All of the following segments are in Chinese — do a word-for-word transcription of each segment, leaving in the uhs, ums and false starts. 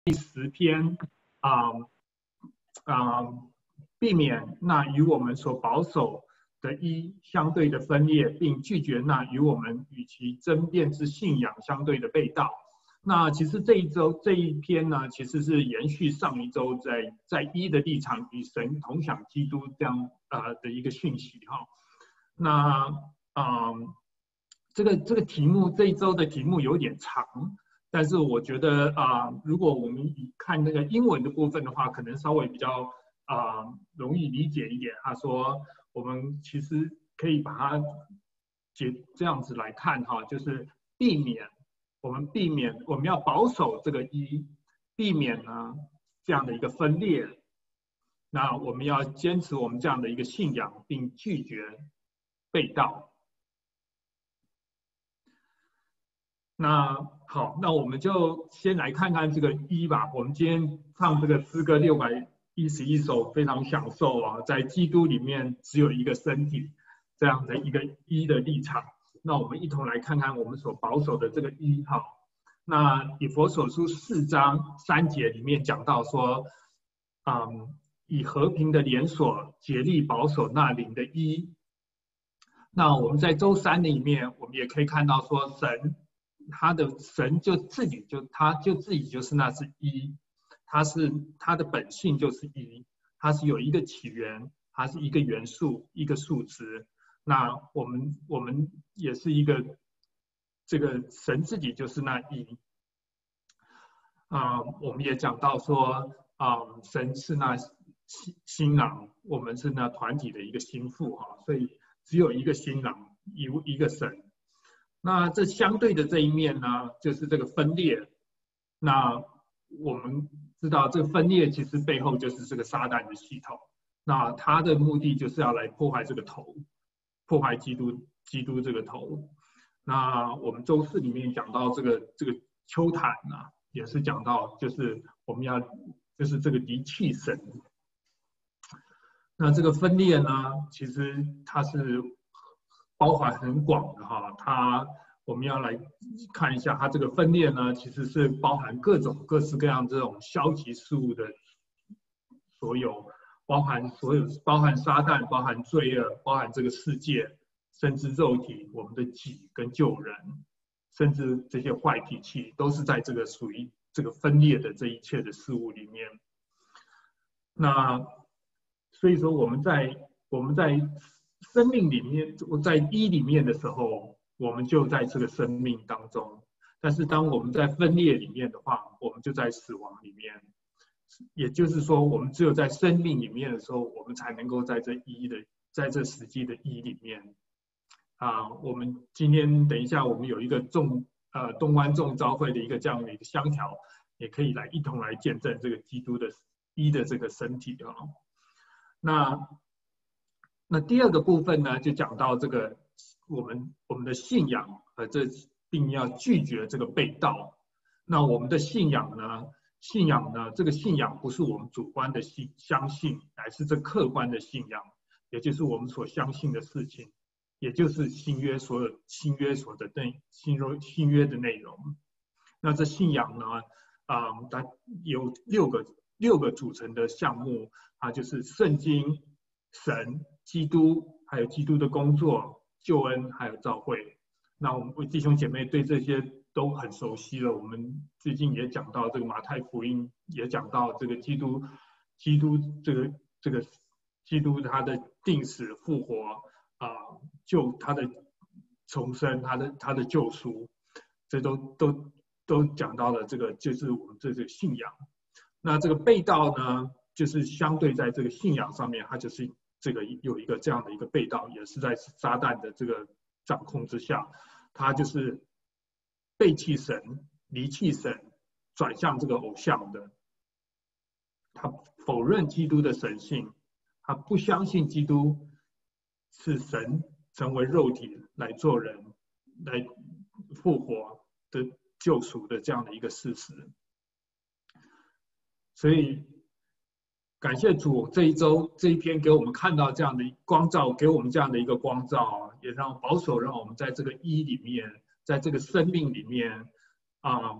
第十篇啊啊、避免那与我们所保守的一相对的分裂，并拒绝那与我们与其争辩之信仰相对的背道。那其实这一周这一篇呢，其实是延续上一周在在一的立场与神同享基督这样呃的一个讯息哈。那啊、呃、这个这个题目这一周的题目有点长，但是我觉得啊、呃，如果我们看那个英文的部分的话，可能稍微比较啊、呃、容易理解一点。他说我们其实可以把它解这样子来看哈，就是避免。我们避免，我们要保守这个一，避免呢这样的一个分裂。那我们要坚持我们这样的一个信仰，并拒绝背道。那好，那我们就先来看看这个一吧。我们今天唱这个诗歌六百一十一首，非常享受啊，在基督里面只有一个身体这样的一个一的立场。那我们一同来看看我们所保守的这个一哈。那以弗所书四章三节里面讲到说，嗯，以和平的连锁竭力保守那灵的一。那我们在周三里面，我们也可以看到说，神他的神就自己就他就自己就是那是一，他是他的本性就是一，他是有一个起源，他是一个元素，一个数值。那我们我们也是一个，这个神自己就是那一啊、呃，我们也讲到说啊、呃，神是那新新郎，我们是那团体的一个心腹哈、啊，所以只有一个新郎，一一个神。那这相对的这一面呢，就是这个分裂。那我们知道这个分裂其实背后就是这个撒旦的系统，那他的目的就是要来破坏这个头。破坏基督，基督这个头。那我们周四里面讲到这个这个丘坛啊，也是讲到，就是我们要，就是这个离弃神。那这个分裂呢，其实它是包含很广的哈，它我们要来看一下，它这个分裂呢，其实是包含各种各式各样这种消极事物的所有。包含所有，包含撒旦，包含罪恶，包含这个世界，甚至肉体，我们的己跟救人，甚至这些坏脾气，都是在这个属于这个分裂的这一切的事物里面。那所以说，我们在我们在生命里面，我在一里面的时候，我们就在这个生命当中；但是当我们在分裂里面的话，我们就在死亡里面。也就是说，我们只有在生命里面的时候，我们才能够在这一的，在这实际的一里面啊。我们今天等一下，我们有一个众呃东湾众召会的一个这样的一个香条，也可以来一同来见证这个基督的一的这个身体啊。那那第二个部分呢，就讲到这个我们我们的信仰，呃，这并要拒绝这个背道。那我们的信仰呢？信仰呢？这个信仰不是我们主观的信相信，乃是这客观的信仰，也就是我们所相信的事情，也就是新约所有新约所的内新约新约的内容。那这信仰呢？啊、呃，它有六个六个组成的项目啊，就是圣经、神、基督，还有基督的工作、救恩，还有召会。那我们弟兄姐妹对这些都很熟悉了。我们最近也讲到这个马太福音，也讲到这个基督，基督这个这个基督他的定死复活啊、呃，救他的重生，他的他的救赎，这都都都讲到了。这个就是我们这个信仰。那这个背道呢，就是相对在这个信仰上面，它就是这个有一个这样的一个背道，也是在撒旦的这个掌控之下，他就是背弃神、离弃神，转向这个偶像的。他否认基督的神性，他不相信基督是神成为肉体来做人、来复活的救赎的这样的一个事实。所以感谢主，这一周这一篇给我们看到这样的光照，给我们这样的一个光照，也让保守让我们在这个一里面，在这个生命里面啊、呃，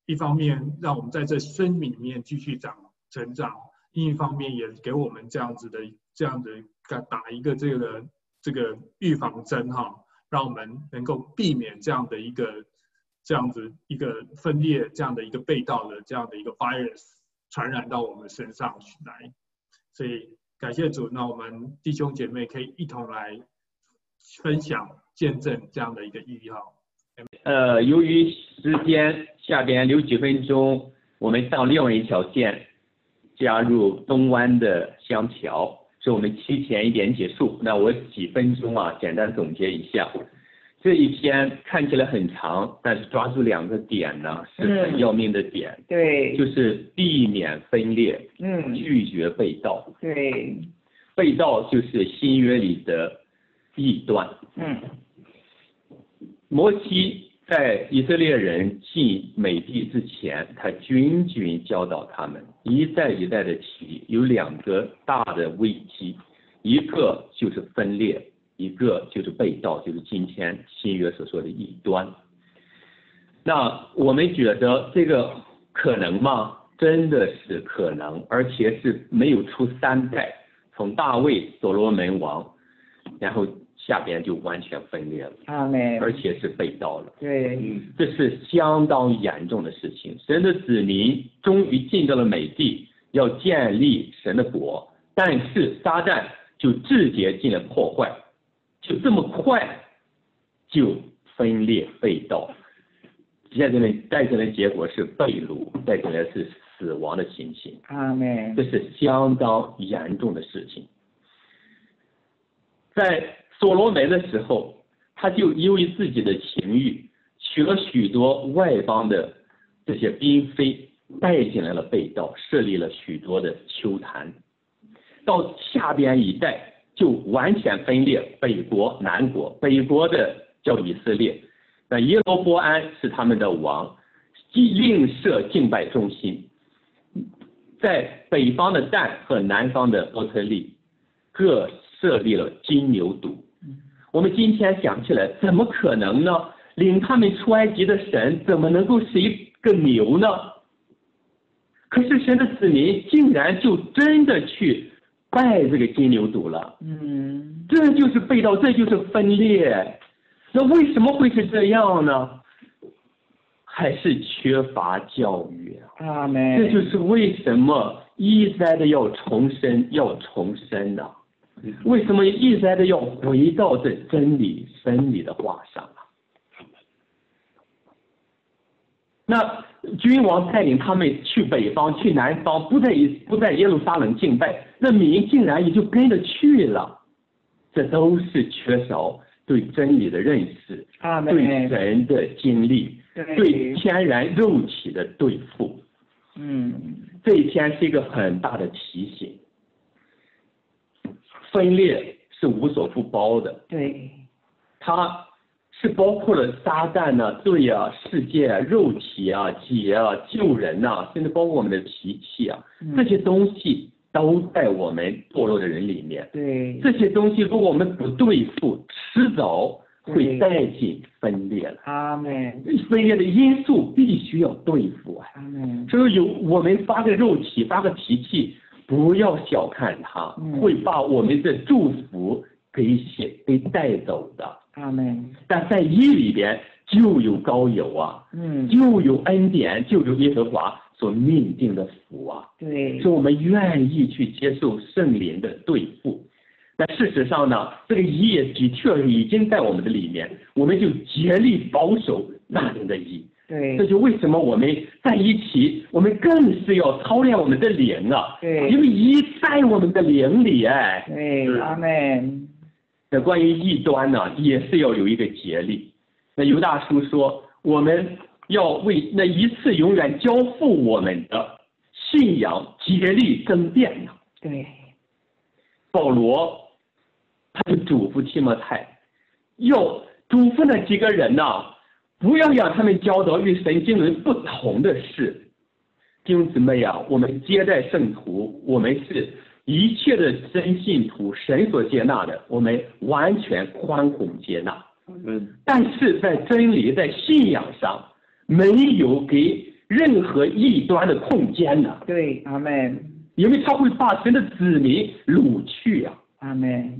一方面让我们在这生命里面继续长成长，另一方面也给我们这样子的这样的打一个这个这个预防针哈，让我们能够避免这样的一个这样子一个分裂这样的一个被盗的这样的一个 virus 传染到我们身上来。所以感谢主，那我们弟兄姐妹可以一同来分享见证这样的一个意义哈。 呃，由于时间下边留几分钟，我们上另外一条线，加入东湾的香桥，所以我们提前一点结束。那我几分钟啊，简单总结一下。这一篇看起来很长，但是抓住两个点呢，是很要命的点。 嗯、对， 就是避免分裂， 嗯， 拒绝被盗。 对， 被盗就是新约里的异端。 嗯。 摩西在以色列人进美地之前，他均均教导他们，一代一代的提，有两个大的危机，一个就是分裂，一个就是被盗，就是今天新约所说的异端。那我们觉得这个可能吗？真的是可能，而且是没有出三代，从大卫、所罗门王，然后下边就完全分裂了， 阿们， 而且是被盗了。 对， 这是相当严重的事情。神的子民终于进到了美地，要建立神的国，但是撒旦就直接进了破坏，就这么快就分裂被盗，接着呢，带进来的结果是被掳，带进来是死亡的情形。 阿们， 这是相当严重的事情。在所罗门的时候，他就由于自己的情欲，娶了许多外邦的这些嫔妃，带进来了被盗，设立了许多的丘坛。到下边一代就完全分裂，北国、南国，北国的叫以色列，那耶罗波安是他们的王，另设敬拜中心，在北方的但和南方的伯特利各设立了金牛犊。我们今天想起来，怎么可能呢？领他们出埃及的神怎么能够是一个牛呢？可是神的子民竟然就真的去拜这个金牛犊了。 嗯， 这就是被盗，这就是分裂。那为什么会是这样呢？还是缺乏教育啊！ 阿们， 这就是为什么一再的要重生，要重生呢、啊？为什么一再的要回到这真理、真理的话上啊？那君王带领他们去北方、去南方，不在不在耶路撒冷敬拜，那民竟然也就跟着去了。这都是缺少对真理的认识，对神的经历，对天然肉体的对付。 嗯， 这一天是一个很大的提醒。分裂是无所不包的， 对， 它是包括了撒旦呢、啊、罪啊、世界啊、肉体啊、己啊、救人啊，甚至包括我们的脾气啊， 嗯、 这些东西都在我们堕落的人里面。 对， 这些东西如果我们不对付，迟早会带进分裂了。 阿们， 分裂的因素必须要对付啊。 阿们， 所以有我们发个肉体，发个脾气。不要小看它，会把我们的祝福给写给带走的。 阿们。 但在义里边就有膏油啊， 嗯， 就有恩典，就有耶和华所命定的福啊。 对， 所以我们愿意去接受圣灵的对付。那事实上呢，这个义也的确已经在我们的里面，我们就竭力保守那人的义。 对， 这就为什么我们在一起，我们更是要操练我们的灵啊！ 对， 因为一在我们的灵里，哎， 对，阿们。 那关于异端呢，也是要有一个竭力。那犹大叔说，我们要为那一次永远交付我们的信仰竭力争辩呢。 对， 保罗他就嘱咐提摩太，要嘱咐那几个人呢、啊。不要让他们教导与神经纶不同的事。弟兄姊妹啊，我们接待圣徒，我们是一切的真信徒，神所接纳的，我们完全宽宏接纳。嗯，但是在真理、在信仰上，没有给任何异端的空间呢、 对，阿门， 因为他会把神的子民掳去啊。 阿门，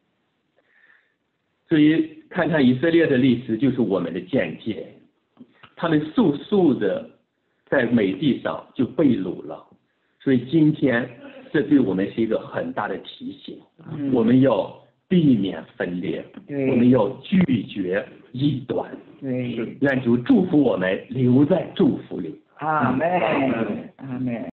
所以看看以色列的历史就是我们的见解，他们速速的在美地上就被掳了，所以今天这对我们是一个很大的提醒， 嗯我们要避免分裂， 对我们要拒绝异端。 对， 愿主祝福我们留在祝福里。 阿门，阿门。